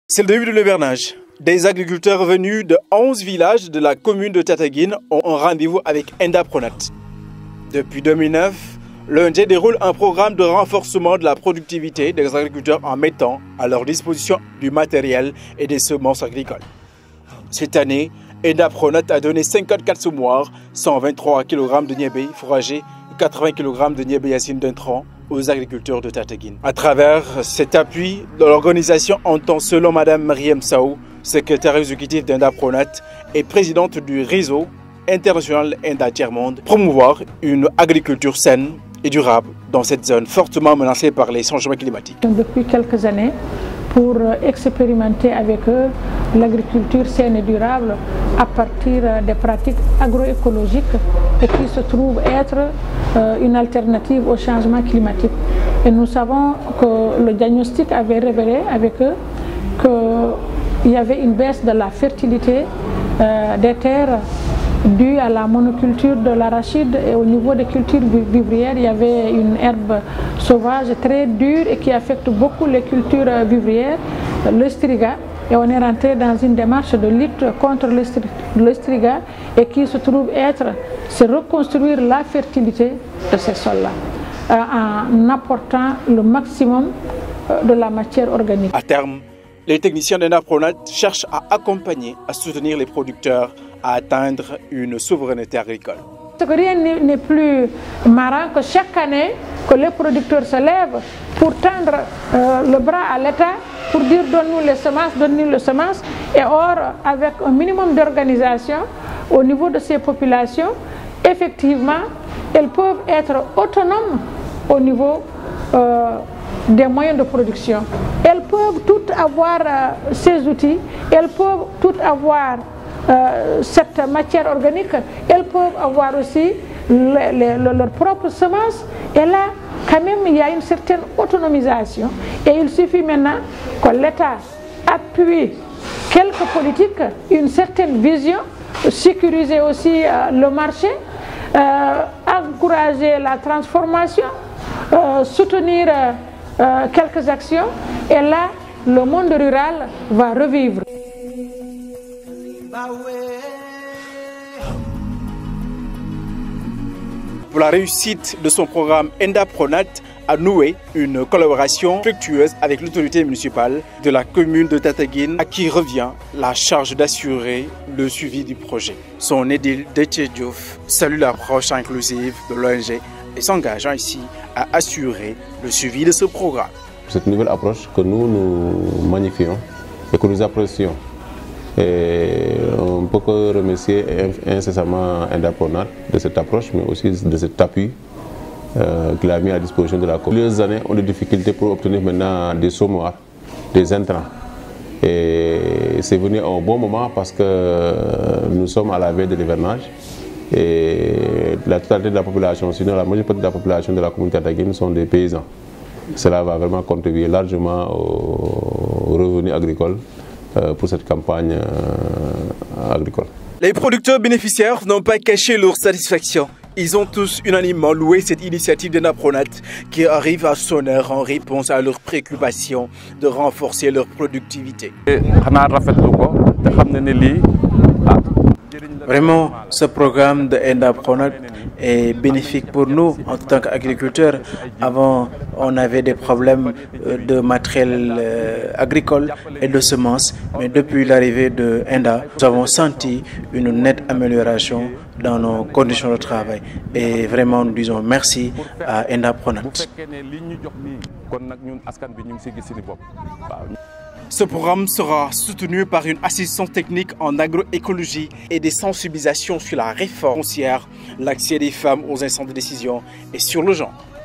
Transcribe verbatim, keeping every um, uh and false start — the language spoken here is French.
C'est le début de l'hivernage. Des agriculteurs venus de onze villages de la commune de Tataguine ont un rendez-vous avec ENDA-Pronat. Depuis deux mille neuf, l'O N G déroule un programme de renforcement de la productivité des agriculteurs en mettant à leur disposition du matériel et des semences agricoles. Cette année, ENDA-Pronat a donné cinquante-quatre semoirs, cent vingt-trois kilogrammes de niébé fourragé et quatre-vingts kilogrammes de niébé yacine d'intrants aux agriculteurs de Tataguine. À travers cet appui, l'organisation entend, selon Mme Mariam Saou, secrétaire exécutive d'ENDA-Pronat et présidente du réseau international ENDA Tiers-Monde, promouvoir une agriculture saine et durable dans cette zone fortement menacée par les changements climatiques. Depuis quelques années, pour expérimenter avec eux l'agriculture saine et durable à partir des pratiques agroécologiques et qui se trouvent être une alternative au changement climatique. Et nous savons que le diagnostic avait révélé avec eux qu'il y avait une baisse de la fertilité des terres due à la monoculture de l'arachide, et au niveau des cultures vivrières, il y avait une herbe sauvage très dure et qui affecte beaucoup les cultures vivrières, l'oestriga. Et on est rentré dans une démarche de lutte contre l'oestriga et qui se trouve être, c'est reconstruire la fertilité de ces sols-là en apportant le maximum de la matière organique. À terme, les techniciens d'ENDA-Pronat cherchent à accompagner, à soutenir les producteurs à atteindre une souveraineté agricole. Rien n'est plus marrant que chaque année que les producteurs se lèvent pour tendre euh, le bras à l'État pour dire donne-nous les semences, donne-nous les semences. Et or, avec un minimum d'organisation au niveau de ces populations, effectivement, elles peuvent être autonomes au niveau euh, des moyens de production. Elles peuvent toutes avoir euh, ces outils, elles peuvent toutes avoir Euh, cette matière organique, elles peuvent avoir aussi les, les, leurs propres semences. Et là, quand même, il y a une certaine autonomisation. Et il suffit maintenant que l'État appuie quelques politiques, une certaine vision, sécuriser aussi euh, le marché, euh, encourager la transformation, euh, soutenir euh, quelques actions. Et là, le monde rural va revivre. Pour la réussite de son programme, ENDA-Pronat a noué une collaboration fructueuse avec l'autorité municipale de la commune de Tataguine, à qui revient la charge d'assurer le suivi du projet. Son édile Déthié Diouf salue l'approche inclusive de l'O N G et s'engage ici à assurer le suivi de ce programme. Cette nouvelle approche que nous nous magnifions et que nous apprécions. Et on peut que remercier incessamment ENDA-Pronat de cette approche, mais aussi de cet appui euh, qu'il a mis à disposition de la commune. Plusieurs années ont des difficultés pour obtenir maintenant des semoirs, des intrants. Et c'est venu à un bon moment parce que nous sommes à la veille de l'hivernage. Et la totalité de la population, sinon la majeure partie de la population de la commune de Tataguine sont des paysans. Cela va vraiment contribuer largement aux revenus agricoles pour cette campagne agricole. Les producteurs bénéficiaires n'ont pas caché leur satisfaction. Ils ont tous unanimement loué cette initiative d'ENDA-Pronat qui arrive à son heure en réponse à leurs préoccupations de renforcer leur productivité. Vraiment, ce programme de ENDA-Pronat est bénéfique pour nous en tant qu'agriculteurs. Avant, on avait des problèmes de matériel agricole et de semences, mais depuis l'arrivée de ENDA, nous avons senti une nette amélioration dans nos conditions de travail. Et vraiment, nous disons merci à ENDA-Pronat. Ce programme sera soutenu par une assistance technique en agroécologie et des sensibilisations sur la réforme foncière, l'accès des femmes aux instances de décision et sur le genre.